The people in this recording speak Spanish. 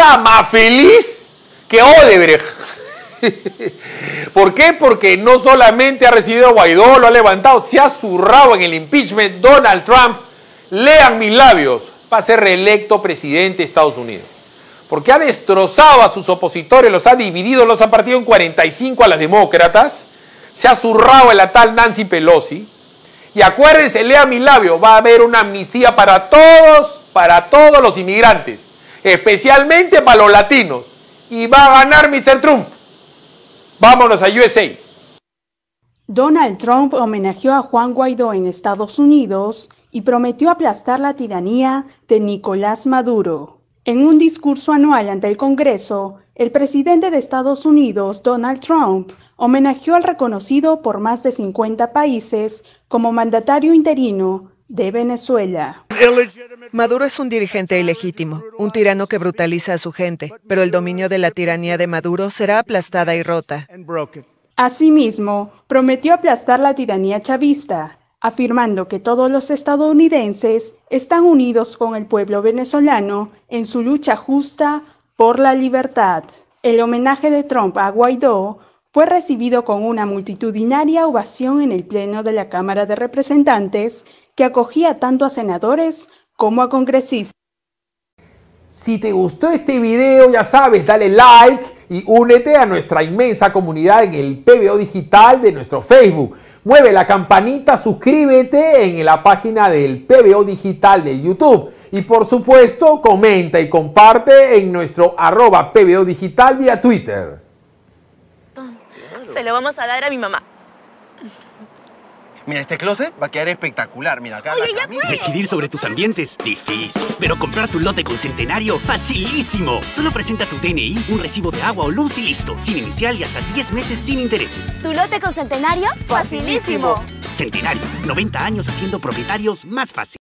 está más feliz que Odebrecht. ¿Por qué? Porque no solamente ha recibido a Guaidó, lo ha levantado, se ha zurrado en el impeachment. Donald Trump, lean mis labios, va a ser reelecto presidente de Estados Unidos. Porque ha destrozado a sus opositores, los ha dividido, los ha partido en 45 a las demócratas, se ha zurrado a la tal Nancy Pelosi. Y acuérdense, lean mis labios, va a haber una amnistía para todos los inmigrantes, especialmente para los latinos. Y va a ganar Mr. Trump. Vámonos a USA. Donald Trump homenajeó a Juan Guaidó en Estados Unidos y prometió aplastar la tiranía de Nicolás Maduro. En un discurso anual ante el Congreso, el presidente de Estados Unidos, Donald Trump, homenajeó al reconocido por más de 50 países como mandatario interino de Venezuela. Maduro es un dirigente ilegítimo, un tirano que brutaliza a su gente, pero el dominio de la tiranía de Maduro será aplastada y rota. Asimismo, prometió aplastar la tiranía chavista, afirmando que todos los estadounidenses están unidos con el pueblo venezolano en su lucha justa por la libertad. El homenaje de Trump a Guaidó fue recibido con una multitudinaria ovación en el Pleno de la Cámara de Representantes, que acogía tanto a senadores como a congresistas. Si te gustó este video, ya sabes, dale like y únete a nuestra inmensa comunidad en el PBO Digital de nuestro Facebook. Mueve la campanita, suscríbete en la página del PBO Digital de YouTube. Y por supuesto, comenta y comparte en nuestro @PBO Digital vía Twitter. Se lo vamos a dar a mi mamá. Mira, este closet va a quedar espectacular. Mira, acá Oye, la camisa. Decidir sobre tus ambientes, difícil. Pero comprar tu lote con Centenario, facilísimo. Solo presenta tu DNI, un recibo de agua o luz y listo. Sin inicial y hasta 10 meses sin intereses. ¿Tu lote con Centenario? ¡Facilísimo! Centenario, 90 años haciendo propietarios más fácil.